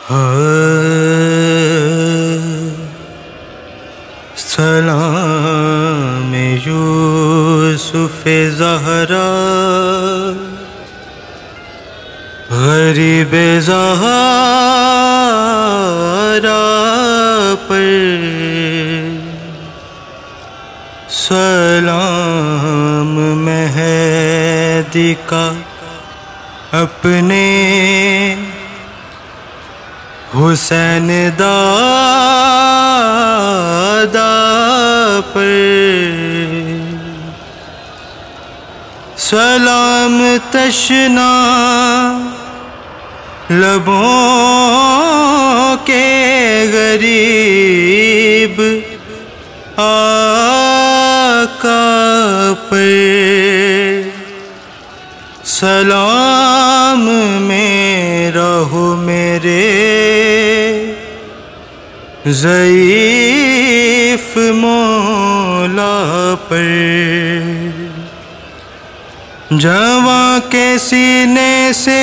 سلام یوسف زہرا غریب زہرا پر سلام مہدی کا اپنے حسین دادا پر سلام تشنا لبوں کے غریب آقا پر سلام میرا ہو میرے ضعیف مولا پر جواں کے سینے سے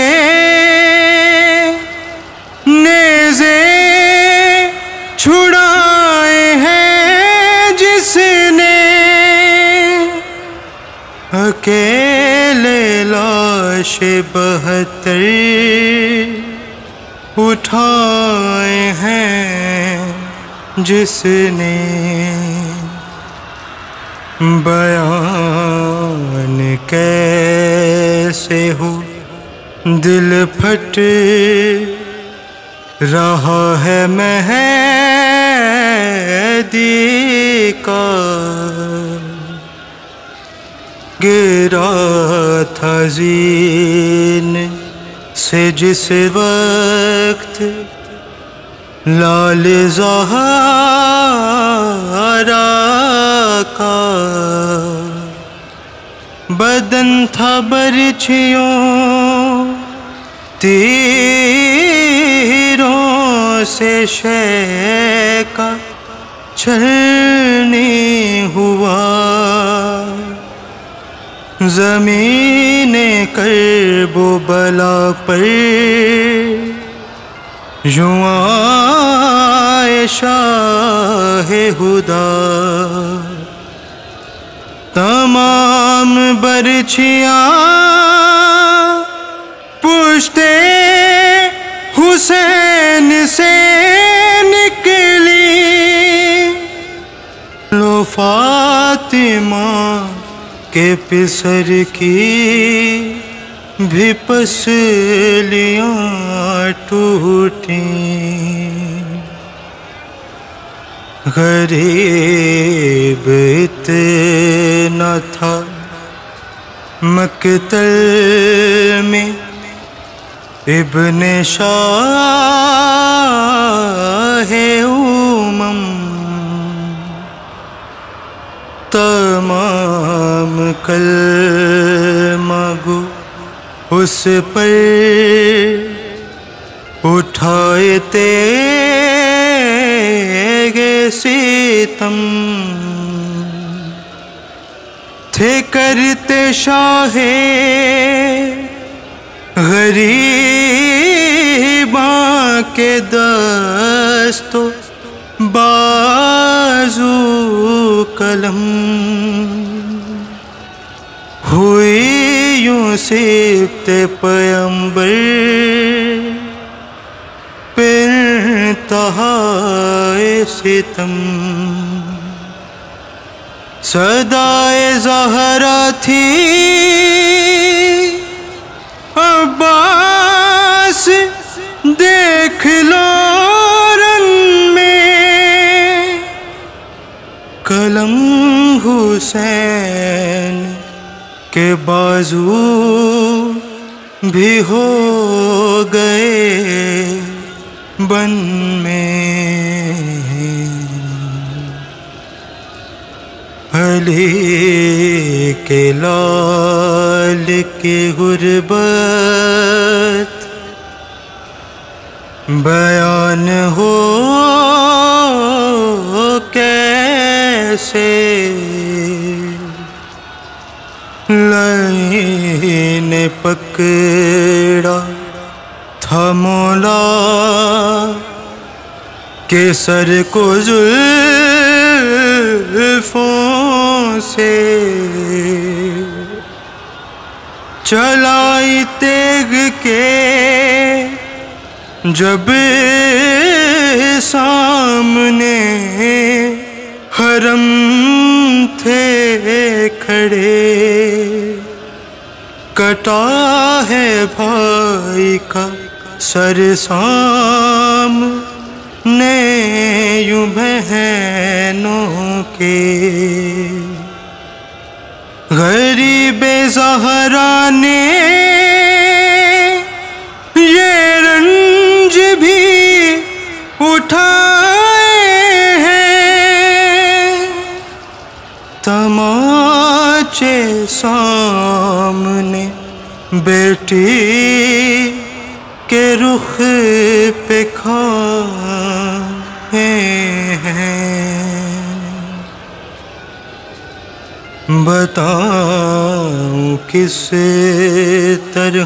نیزے چھڑائے ہیں جس نے اکیلے لاش 72 اٹھائے ہیں جس نے بیان کیسے ہو دل پھٹ رہا ہے مہدی کا گرا تھا زین سے جس وقت لال زہرا کا بدن تھا برچھیوں تیروں سے شیکا چھلنی ہوا زمین کرب و بلا پر یوں آئے شاہ ہدا تمام برچھیاں پشت حسین سے نکلی لو فاطمہ کے پسر کی بھی پسلیاں ٹوٹیں غریب اتنا تھا مقتل میں ابن شاہ امم تمام کلمہ گو اس پر اٹھائے تیغ ستم تھے کرتے شاہ غریباں کے دست و بازو قلم ہوئی یوں سبت پیمبر پہ انتہائے ستم صدائے زہرا تھی عباس دیکھ لو رن میں قلم حسین کے بازو بھی ہو گئے بن میں علی کے لال کی غربت بیان ہو کیسے لئی نے پکڑا مولا کے سر کو زلفوں سے چلائی تیغ کے جب سامنے حرم تھے کھڑے، کٹا ہے بھائی کا سر سامنے یوں بہنوں کے، غریب زہرا نے یہ رنج بھی اٹھائے ہیں، تماچے سامنے بیٹی کے رخ پہ کھائے ہیں۔ بتاؤں کس طرح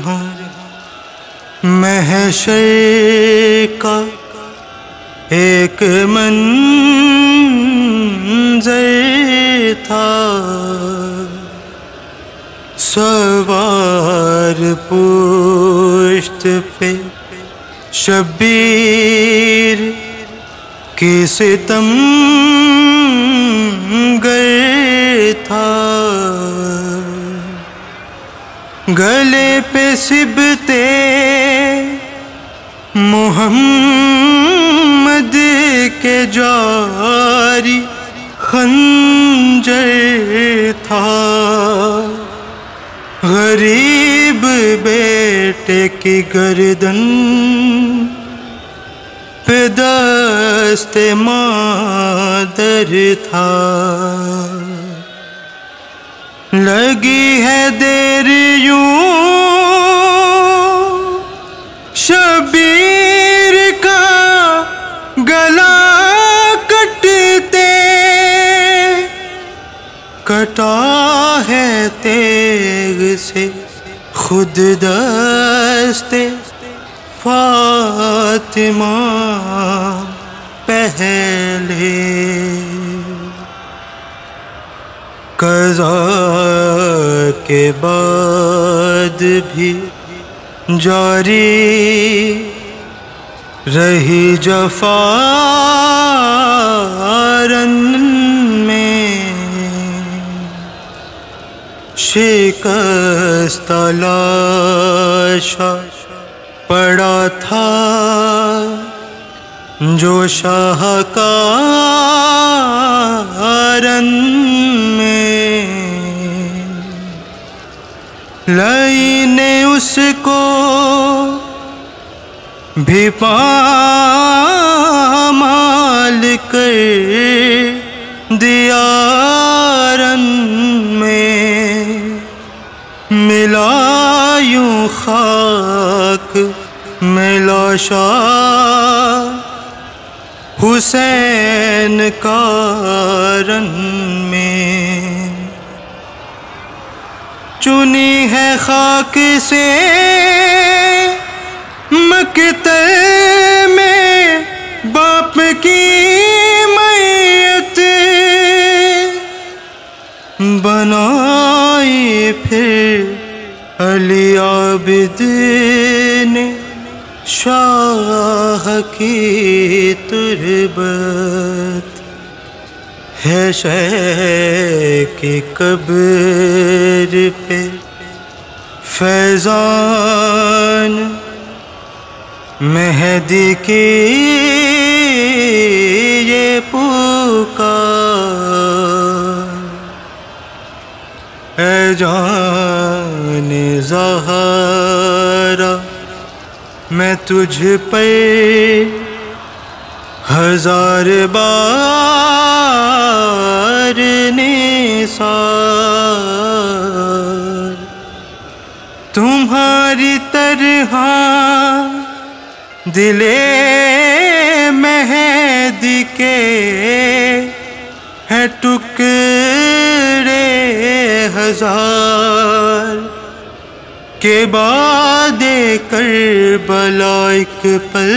محشر کا ایک منظر تھا، سوار پشت پہ شبیر کی ستم گر تھا، گلے پہ سبتے محمد کے جاری خنجر تھا، غریب بیٹے کی گردن پہ دست مادر تھا، لگی ہے دیر یوں شبیر کا گلا کٹتے، کٹا ہے تیغ سے خود دست فاطمہ پہلے، قضا کے بعد بھی جاری رہی جفا رن میں، شکستہ لاشا پڑا تھا جو شاہکارن میں، لائی نے اس کو بھی پامال کر دیا رن میں، ملا یوں خاک میں لاشا حسین کا رن میں، چنی ہے خاک سے مقتل میں باپ کی میت، بنائی پھر علی عابد نے شاہ کی تربت، ہے شیخ کی قبر پہ فیضان مہدی کی یہ پکار، اے جان زہرا میں تجھ پہ ہزار بار نثار، تمہاری طرح دل مہدی کے ہے ٹکڑے ہزار، کے بعد کربلا ایک پل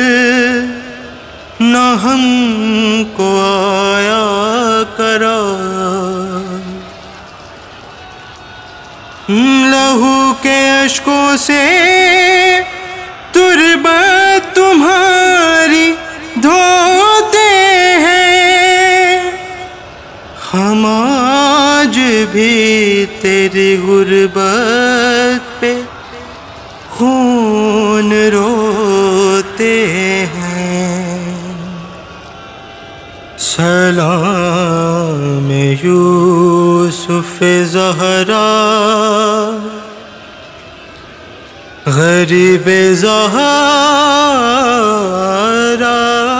نہ ہم کو آیا قرار، لہو کے اشکوں سے تربت تمہاری دھوتے ہیں، ہم آج بھی تیری غربت پہ خون روتے ہیں۔ سلام یوسف زہرا غریب زہرا،